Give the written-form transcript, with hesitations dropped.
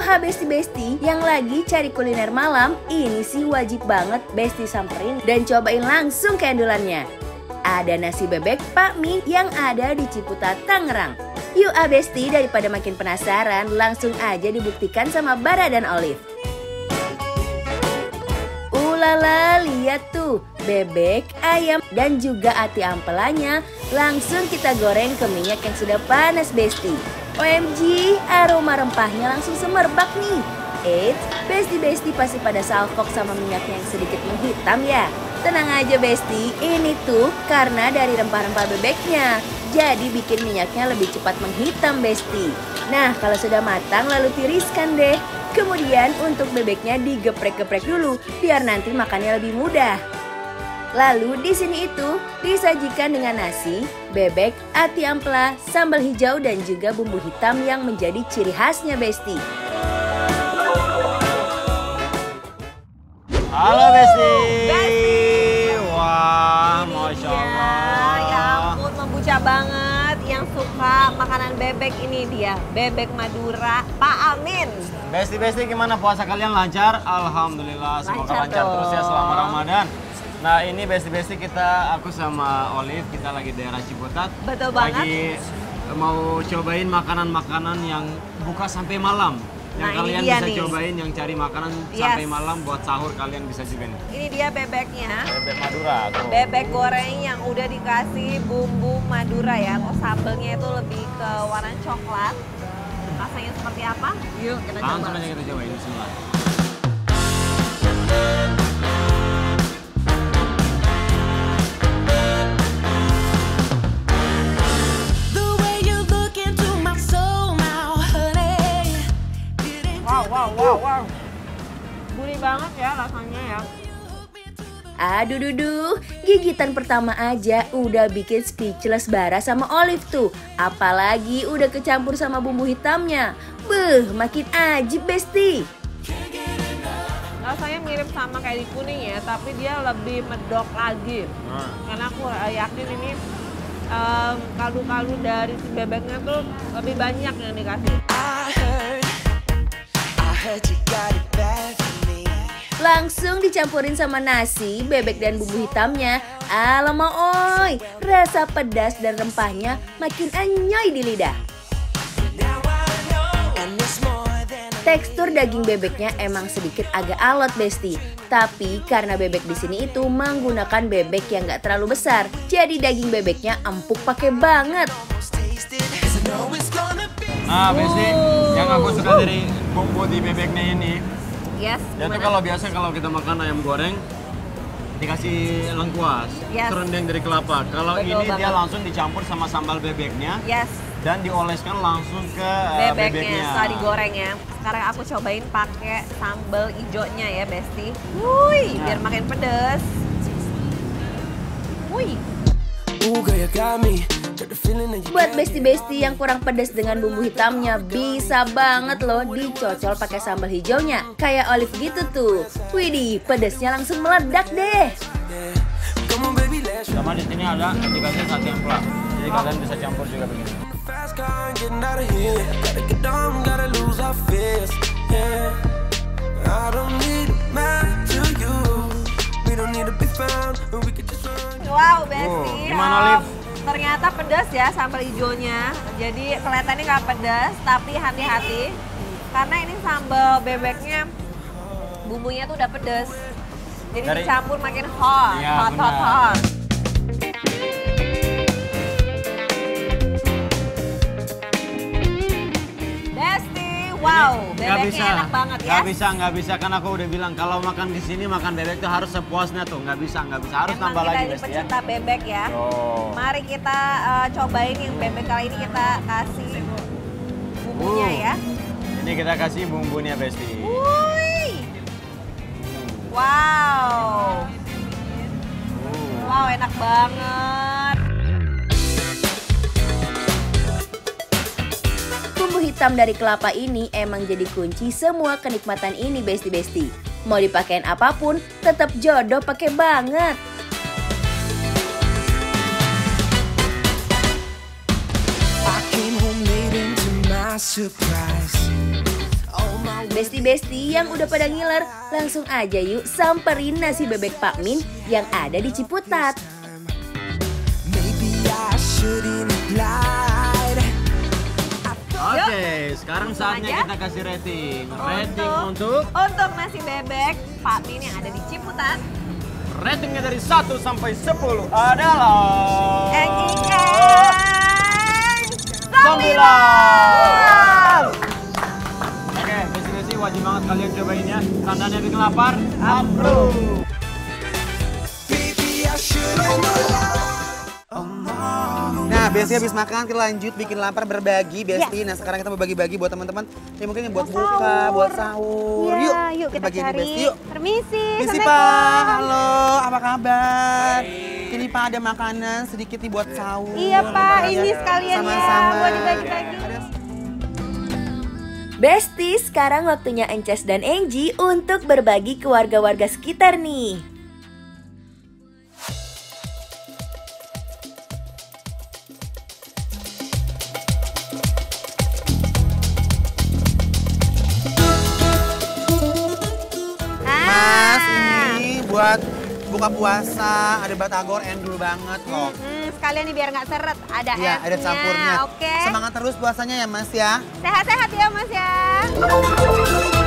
Besti-besti yang lagi cari kuliner malam, ini sih wajib banget Besti samperin dan cobain langsung keandalannya. Ada nasi bebek Pak Mi yang ada di Ciputat, Tangerang. Yuk Besti, daripada makin penasaran, langsung aja dibuktikan sama Bara dan Olive. Ulala, lihat tuh, bebek, ayam, dan juga ati ampelanya langsung kita goreng ke minyak yang sudah panas Besti. OMG, aroma rempahnya langsung semerbak nih. Eits, Besti-besti pasti pada salfok sama minyaknya yang sedikit menghitam ya. Tenang aja Besti, ini tuh karena dari rempah-rempah bebeknya. Jadi bikin minyaknya lebih cepat menghitam Besti. Nah, kalau sudah matang lalu tiriskan deh. Kemudian untuk bebeknya digeprek-geprek dulu biar nanti makannya lebih mudah. Lalu di sini itu disajikan dengan nasi, bebek, ati ampela, sambal hijau dan juga bumbu hitam yang menjadi ciri khasnya Besti. Halo Besti. Wah, Masya Allah. Ya ampun, membuca banget. Yang suka makanan bebek ini dia, bebek Madura, Pak Amin. Besti gimana puasa kalian lancar? Alhamdulillah, semoga lancar terus ya selama Ramadan. Nah ini Besti aku sama Olive, kita lagi daerah Ciputat. Betul banget. Lagi mau cobain makanan-makanan yang buka sampai malam. Yang kalian bisa nih cobain, yang cari makanan sampai malam buat sahur kalian bisa juga nih. Ini dia bebeknya. Bebek Madura tuh. Bebek goreng yang udah dikasih bumbu Madura ya. Kok sambelnya itu lebih ke warna coklat. Rasanya seperti apa? Yuk kita coba. Langsung aja kita coba ini semua. Wow. Gurih banget ya rasanya ya. Aduh, gigitan pertama aja udah bikin speechless Bara sama Olive tuh. Apalagi udah kecampur sama bumbu hitamnya. Makin ajib Besti. Rasanya mirip sama kayak di kuning ya, tapi dia lebih medok lagi. Karena aku yakin ini kaldu-kaldu dari si bebeknya tuh lebih banyak yang dikasih. Langsung dicampurin sama nasi, bebek dan bumbu hitamnya. Alamak oi, rasa pedas dan rempahnya makin anyoy di lidah. Tekstur daging bebeknya emang sedikit agak alot Besti. Tapi karena bebek di sini itu menggunakan bebek yang gak terlalu besar, jadi daging bebeknya empuk pakai banget. Nah Besti, yang aku suka dari bumbu di bebeknya ini. Yes. Ya itu kalau biasa kalau kita makan ayam goreng dikasih lengkuas, serundeng dari kelapa. Kalau ini dia langsung dicampur sama sambal bebeknya. Yes. Dan dioleskan langsung ke bebeknya. Setelah digoreng ya. Sekarang aku cobain pakai sambal hijaunya ya Besti. Wuih, biar makin pedes. Wuih. Buat Besti-besti yang kurang pedas dengan bumbu hitamnya, bisa banget loh dicocol pakai sambal hijaunya. Kayak Olive gitu tuh. Widih, pedasnya langsung meledak deh. Sama di sini ada dikasih sate ampela. Jadi kalian bisa campur juga begini. Wow Besti, gimana Olive? Ternyata pedas ya sambal hijaunya. Jadi kelihatannya nggak pedas, tapi hati-hati karena ini sambal bebeknya bumbunya tuh udah pedas. Jadi dicampur makin hot, ya, hot. Besti, wow, bebeknya enak banget ya. Nggak bisa kan aku udah bilang kalau makan di sini makan bebek tuh harus sepuasnya tuh, nggak bisa harus tambah lagi Besti ya. Kita ini pecinta bebek ya. Mari kita cobain yang bebek kali ini kita kasih bumbunya ya. Ini kita kasih bumbunya Besti. Wuih. Wow. Wow, enak banget. Bumbu hitam dari kelapa ini emang jadi kunci semua kenikmatan ini Besti-besti. Mau dipakein apapun, tetap jodoh pakai banget. Besti-besti yang udah pada ngiler, langsung aja yuk samperin nasi bebek Pak Min yang ada di Ciputat. Oke, sekarang saatnya kita kasih rating. Rating untuk nasi bebek Pak Min yang ada di Ciputat. ratingnya dari 1 sampai 10 adalah 9. Oke, besi-besi wajib banget kalian cobainnya. Tandanya bikin lapar, approve. Nah, Besti habis makan kita lanjut bikin lapar berbagi, Besti. Nah, sekarang kita mau bagi-bagi buat teman-teman. Ya mungkin buat buka, buat sahur. Yuk kita bagi cari. Besti, yuk. Permisi. Misi Assalamualaikum. Pak, halo, apa kabar? Ini Pak ada makanan sedikit nih buat sahur. Iya Pak, ini sekalian Sama-sama. ya buat dibagi-bagi. Besti, sekarang waktunya Ences dan Enggi untuk berbagi ke warga-warga sekitar nih. Mas, ini buat buka puasa, ada batagor endul banget loh. Sekalian nih biar nggak seret, ada Iya, ada es-nya. campurnya. Oke. Semangat terus puasanya ya Mas ya. Sehat-sehat ya Mas ya.